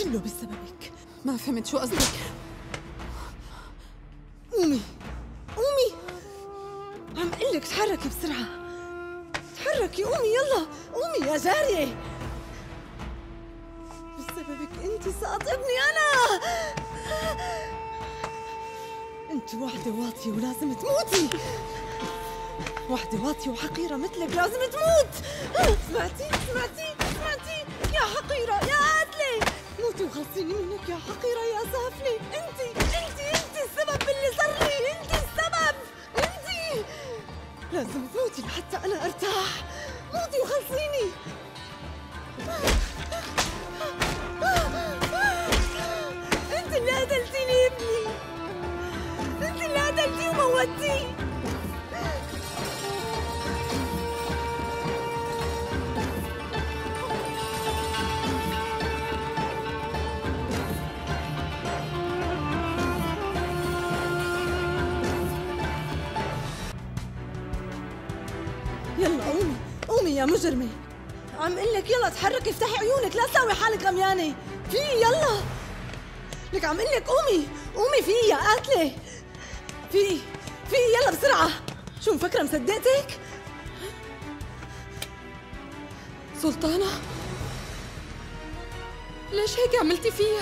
كله بسببك. ما فهمت شو قصدك. قومي قومي، عم قلك تحركي بسرعة، تحركي، قومي يلا قومي يا جارية. بسببك انت سقط ابني انا. انت وحدة واطية ولازم تموتي، وحدة واطية وحقيرة مثلك لازم تموت. سمعتي سمعتي سمعتي يا حقيرة يا قاتلة، موتي وخلصيني منك يا حقيرة يا سافلة. انت السبب باللي صار لي، انت السبب، انت لازم تموتي لحتى انا ارتاح. موتي وخلصيني. انت اللي قتلتيني ابني، انت اللي قتلتيه وموتيه. يلا قومي قومي يا مجرمة، عم قلك يلا تحركي، افتحي عيونك، لا تساوي حالك غميانة. في يلا لك، عم قلك قومي قومي، في يا قاتلة، في يلا بسرعة. شو مفكرة مصدقتك؟ سلطانة، ليش هيك عملتي فيها؟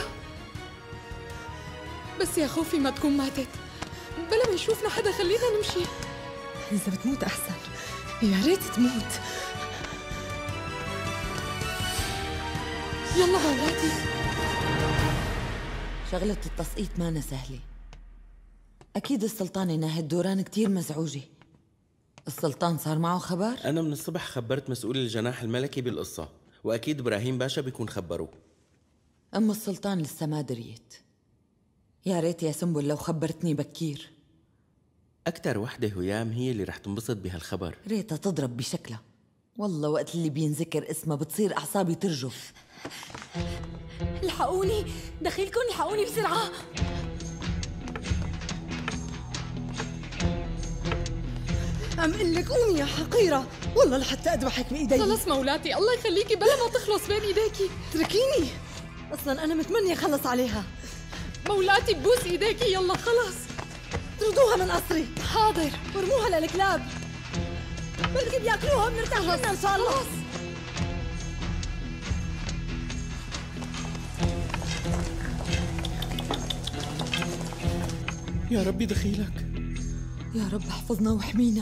بس يا خوفي ما تكون ماتت، بلا ما يشوفنا حدا خلينا نمشي. إذا بتموت أحسن، يا ريت تموت. يلا مولاتي. شغلة التسقيط مانا سهلة. أكيد السلطانة ناهد دوران كتير مزعوجة. السلطان صار معه خبر؟ أنا من الصبح خبرت مسؤول الجناح الملكي بالقصة، وأكيد إبراهيم باشا بيكون خبره. أم السلطان لسه ما دريت. يا ريت يا سنبل لو خبرتني بكير. أكتر وحدة هيام هي اللي رح تنبسط بهالخبر. ريتها تضرب بشكلها، والله وقت اللي بينذكر اسمها بتصير أعصابي ترجف. الحقوني، دخيلكم الحقوني بسرعة. عم قلك قومي يا حقيرة، والله لحتى أذبحك بإيدي. خلص مولاتي، الله يخليكي بلا ما تخلص بين ايديكي. اتركيني، أصلا أنا متمنية خلص عليها. مولاتي ببوس ايديكي، يلا خلص. طردوها من قصري. حاضر. وارموها للكلاب، بلكي بياكلوها بنرتاح منها إن شاء الله. يا ربي دخيلك. يا رب احفظنا واحمينا.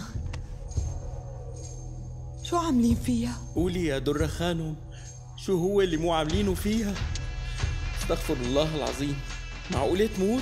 شو عاملين فيها؟ قولي يا درة خانم، شو هو اللي مو عاملينه فيها؟ استغفر الله العظيم، معقولة تموت؟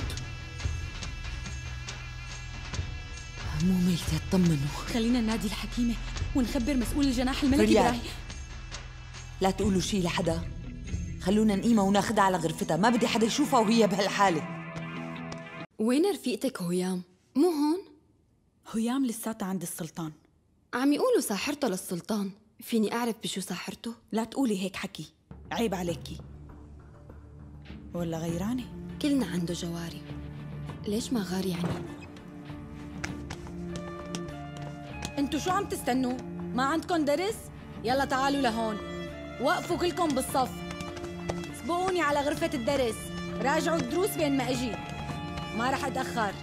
مو ميتة، اطمنوا. خلينا ننادي الحكيمة ونخبر مسؤول الجناح الملكي فريال، إبراهيم. لا تقولوا شي لحدا، خلونا نقيمها وناخدها على غرفتها، ما بدي حدا يشوفها وهي بهالحالة. وين رفيقتك هيام؟ مو هون؟ هيام لساتها عند السلطان. عم يقولوا ساحرته للسلطان، فيني أعرف بشو ساحرته؟ لا تقولي هيك حكي، عيب عليكي. ولا غيرانة؟ كلنا عنده جواري، ليش ما غار يعني؟ انتو شو عم تستنوا؟ ما عندكن درس؟ يلا تعالوا لهون، وقفوا كلكم بالصف، سبقوني على غرفة الدرس، راجعوا الدروس بين ما اجي، ما رح اتأخر.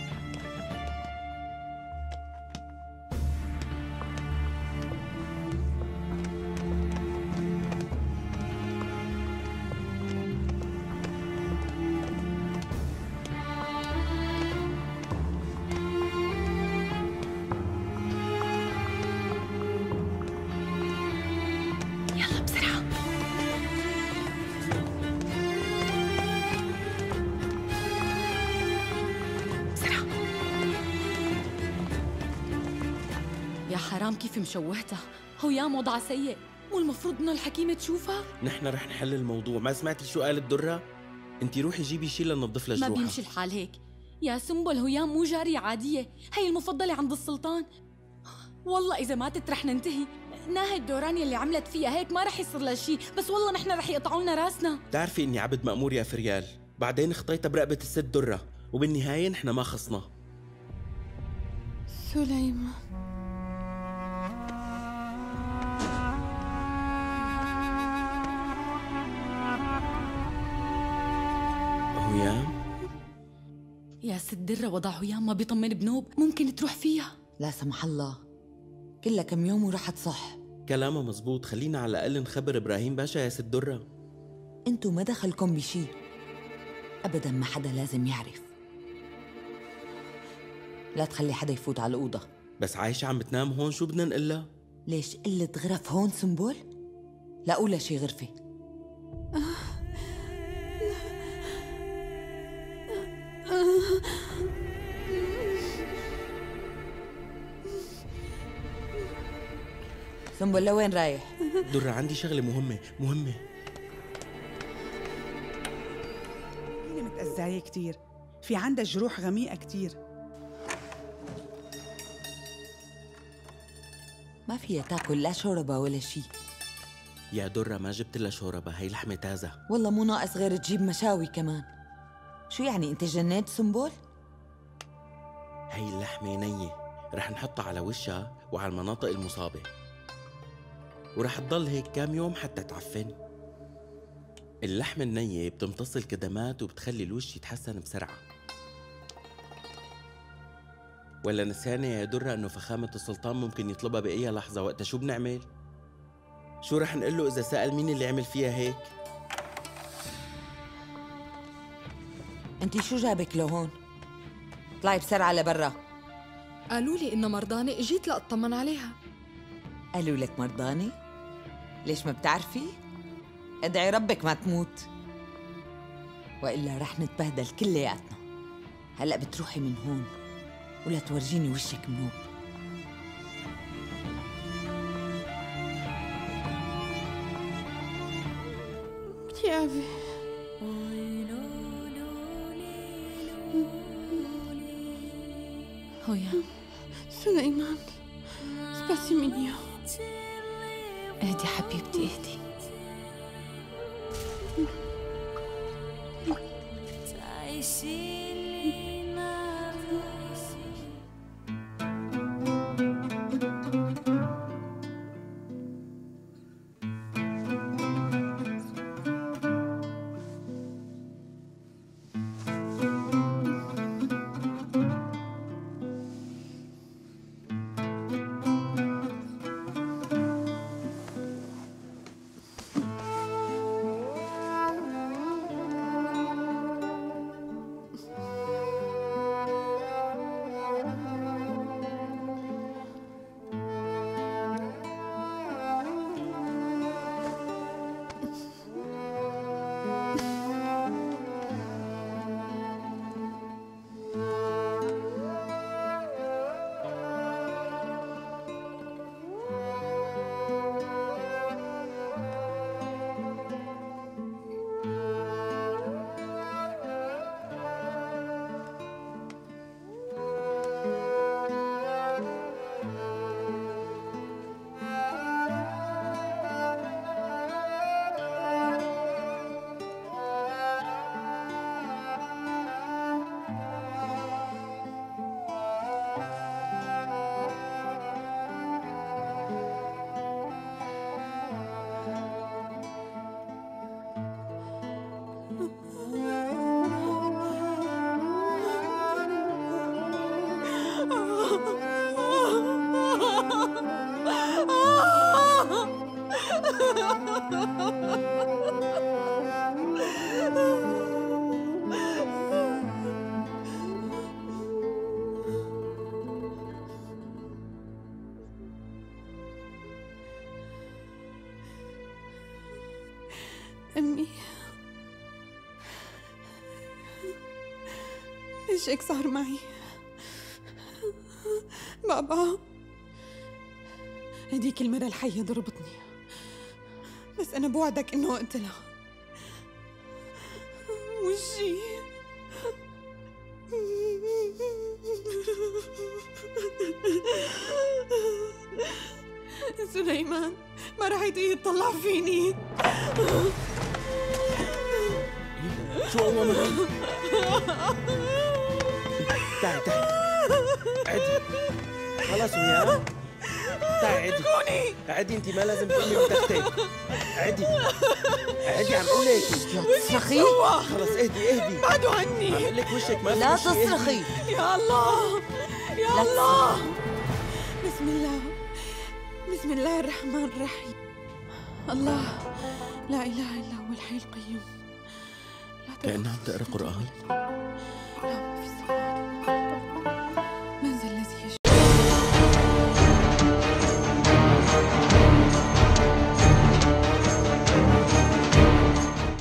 يا حرام كيف مشوهتها، هيام وضعها سيء، والمفروض انه الحكيمة تشوفها. نحن رح نحل الموضوع. ما سمعتي شو قالت درة؟ انتي روحي جيبي شي لننظف لها ما جروحها. بيمشي الحال هيك يا سنبل، هيام مو جارية عادية، هي المفضلة عند السلطان. والله إذا ماتت رح ننتهي. ناهد دوران اللي عملت فيها هيك ما رح يصير لها شيء، بس والله نحن رح يقطعوا لنا راسنا. بتعرفي اني عبد مأمور يا فريال، بعدين خطيتها برقبة الست درة، وبالنهاية نحن ما خصنا. سليمان، يا ست درة وضعه ياما بيطمن بنوب، ممكن تروح فيها. لا سمح الله، كلها كم يوم وراح تصح. كلامها مزبوط، خلينا على الأقل نخبر إبراهيم باشا يا ست درة. انتو ما دخلكم بشي أبداً، ما حدا لازم يعرف. لا تخلي حدا يفوت على الأوضة. بس عايشة عم بتنام هون، شو بدنا نقلها؟ ليش قلة غرف هون سنبل؟ لا أولى شي غرفة. سنبل لوين رايح؟ درة عندي شغلة مهمة. هي متأذية كتير، في عندها جروح غميقة كتير. ما فيها تاكل لا شوربة ولا شي. يا درة ما جبت لها شوربة، هي لحمة تازة. والله مو ناقص غير تجيب مشاوي كمان. شو يعني انت جنيت سنبل؟ هي اللحمة نية، رح نحطها على وشها وعلى المناطق المصابة، ورح تضل هيك كام يوم حتى تعفن. اللحمة النية بتمتص الكدمات وبتخلي الوش يتحسن بسرعة. ولا نسيانة يا درة انه فخامة السلطان ممكن يطلبها بأي لحظة، وقتها شو بنعمل؟ شو رح نقول له إذا سأل مين اللي عمل فيها هيك؟ انتي شو جابك لهون؟ اطلعي بسرعة لبرا. قالوا لي إنها مرضانة، جيت لأطمن عليها. قالوا لك مرضانة؟ ليش ما بتعرفي؟ ادعي ربك ما تموت، وإلا رح نتبهدل كلياتنا. هلأ بتروحي من هون ولا تورجيني وشك منوب. يابي هويا سليمان، سباسي منيو. اهدي حبيبتي اهدي. أمي، ليش هيك صار معي؟ بابا، هديك المرة الحية ضربتني، بس أنا بوعدك إنه أقتلها. وشي سليمان ما رح يطلع فيني. شو أول مرة؟ تعي عدي خلاص وياه، تعي عدي عدي، انت ما لازم تقولي وتختي. عدي عدي، عم اقول لك. لا تصرخي. خلص اهدي. بعدوا عني. عم اقول لك وشك ما لا في شي. تصرخي. يا الله يا الله. بسم الله الرحمن الرحيم. الله لا إله إلا هو الحي القيوم. لا كأنها عم تقرأ قرآن. اللهم في السماء